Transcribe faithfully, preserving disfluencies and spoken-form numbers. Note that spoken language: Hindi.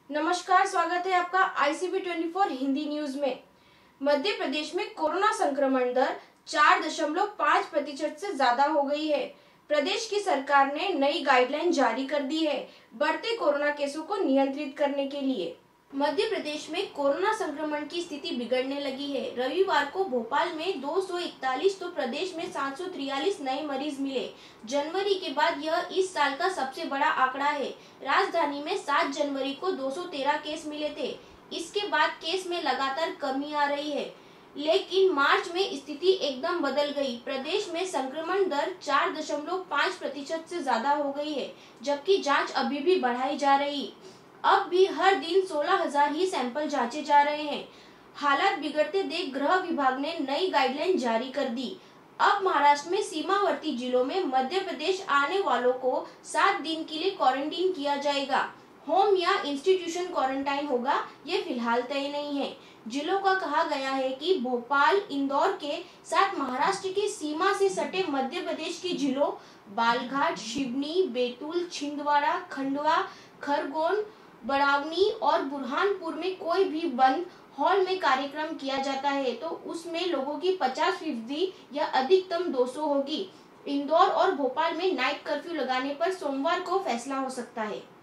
नमस्कार, स्वागत है आपका आईसीबी चौबीस हिंदी न्यूज में। मध्य प्रदेश में कोरोना संक्रमण दर चार दशमलव पाँच प्रतिशत से ज्यादा हो गई है। प्रदेश की सरकार ने नई गाइडलाइन जारी कर दी है बढ़ते कोरोना केसों को नियंत्रित करने के लिए। मध्य प्रदेश में कोरोना संक्रमण की स्थिति बिगड़ने लगी है। रविवार को भोपाल में दो सौ इकतालीस तो प्रदेश में सात सौ तिरालीस नए मरीज मिले। जनवरी के बाद यह इस साल का सबसे बड़ा आंकड़ा है। राजधानी में सात जनवरी को दो सौ तेरह केस मिले थे। इसके बाद केस में लगातार कमी आ रही है, लेकिन मार्च में स्थिति एकदम बदल गई। प्रदेश में संक्रमण दर चार दशमलव पाँच प्रतिशत से ज्यादा हो गई है, जबकि जांच अभी भी बढ़ाई जा रही। अब भी हर दिन सोलह हजार ही सैंपल जांचे जा रहे हैं। हालात बिगड़ते देख गृह विभाग ने नई गाइडलाइन जारी कर दी। अब महाराष्ट्र में सीमावर्ती जिलों में मध्य प्रदेश आने वालों को सात दिन के लिए क्वारंटीन किया जाएगा। होम या इंस्टीट्यूशन क्वारंटाइन होगा, ये फिलहाल तय नहीं है। जिलों का कहा गया है कि भोपाल, इंदौर के साथ महाराष्ट्र की सीमा से सटे मध्य प्रदेश के जिलों बालघाट, शिवनी, बैतूल, छिंदवाड़ा, खंडवा, खरगोन, बड़ावनी और बुरहानपुर में कोई भी बंद हॉल में कार्यक्रम किया जाता है तो उसमें लोगों की पचास फीसदी या अधिकतम दो सौ होगी। इंदौर और भोपाल में नाइट कर्फ्यू लगाने पर सोमवार को फैसला हो सकता है।